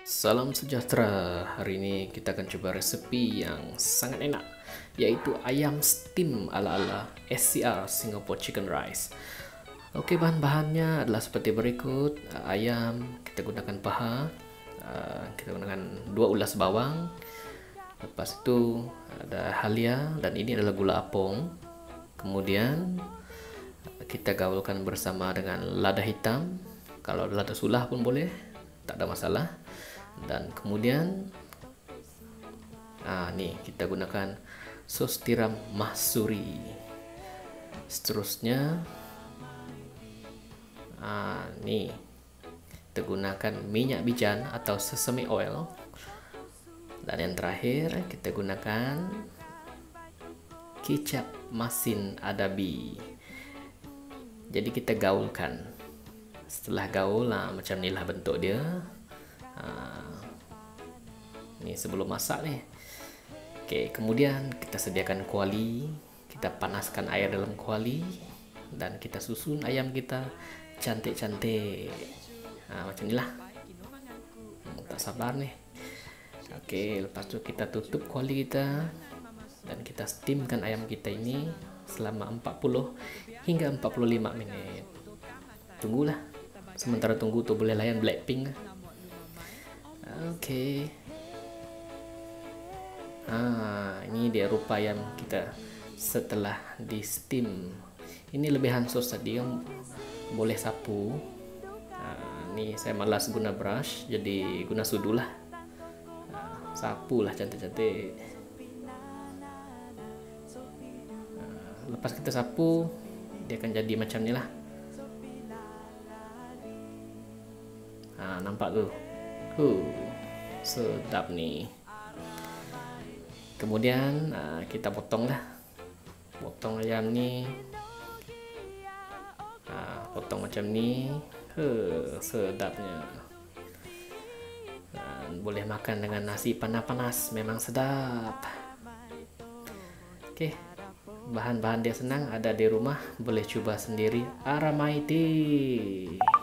Salam sejahtera. Hari ini kita akan coba resepi yang sangat enak, yaitu ayam steam ala-ala SCR Singapore Chicken Rice. Oke, bahan-bahannya adalah seperti berikut. Ayam kita gunakan paha, kita gunakan 2 ulas bawang. Lepas itu ada halia, dan ini adalah gula apung. Kemudian kita gaulkan bersama dengan lada hitam. Kalau lada sulah pun boleh, tak ada masalah. Dan kemudian nih kita gunakan sos tiram mahsuri. Seterusnya nih kita gunakan minyak bijan atau sesame oil. Dan yang terakhir kita gunakan kicap masin adabi. Jadi kita gaulkan. Setelah gaul, macam inilah bentuk dia. Ini sebelum masak nih. Oke, kemudian kita sediakan kuali, kita panaskan air dalam kuali, dan kita susun ayam kita cantik-cantik. Macam inilah. Tak sabar nih. Oke, lepas itu kita tutup kuali kita, dan kita steamkan ayam kita ini selama 40 hingga 45 menit. Tunggulah. Sementara tunggu tuh boleh layan Blackpink. Oke. Ini dia rupa ayam kita setelah di steam. Ini lebihan sos tadi yang boleh sapu. Ini saya malas guna brush, jadi guna sudu lah. Sapu lah cantik-cantik. Lepas kita sapu, dia akan jadi macam ni lah. Nampak tuh. Sedap nih. Kemudian kita potong ayam ni. Potong macam ni. Sedapnya. Boleh makan dengan nasi panas-panas, memang sedap. Oke, bahan-bahan dia senang, ada di rumah, boleh coba sendiri. Aramaiti.